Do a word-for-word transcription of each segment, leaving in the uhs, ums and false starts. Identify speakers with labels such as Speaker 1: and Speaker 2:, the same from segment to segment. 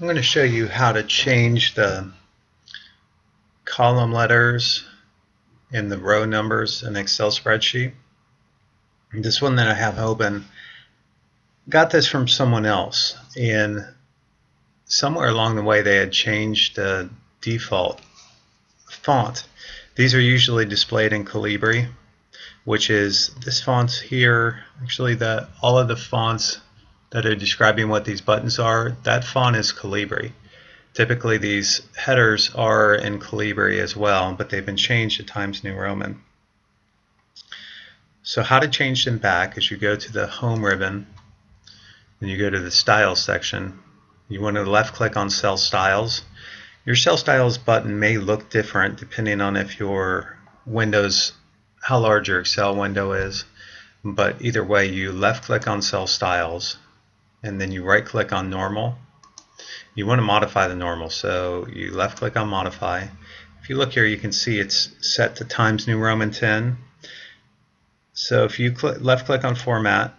Speaker 1: I'm going to show you how to change the column letters and the row numbers in an Excel spreadsheet. This one that I have open, got this from someone else, and somewhere along the way they had changed the default font. These are usually displayed in Calibri, which is this font here. Actually, the all of the fonts that are describing what these buttons are, that font is Calibri. Typically these headers are in Calibri as well, but they've been changed to Times New Roman. So how to change them back is you go to the Home ribbon, and you go to the Styles section. You want to left click on Cell Styles. Your Cell Styles button may look different depending on if your Windows, how large your Excel window is, but either way you left click on Cell Styles and then you right click on Normal. You want to modify the normal, so you left click on Modify. If you look here, you can see it's set to Times New Roman ten. So if you click, left click on Format,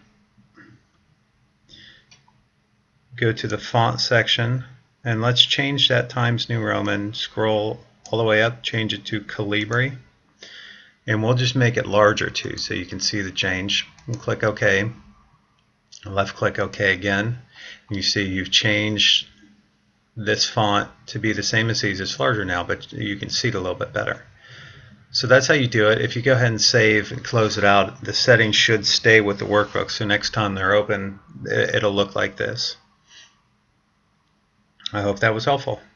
Speaker 1: go to the Font section, and let's change that Times New Roman, scroll all the way up, change it to Calibri, and we'll just make it larger too so you can see the change. And click OK. Left click OK again, and you see you've changed this font to be the same as these. It's larger now, but you can see it a little bit better. So that's how you do it. If you go ahead and save and close it out, the settings should stay with the workbook, so next time they're open it'll look like this. I hope that was helpful.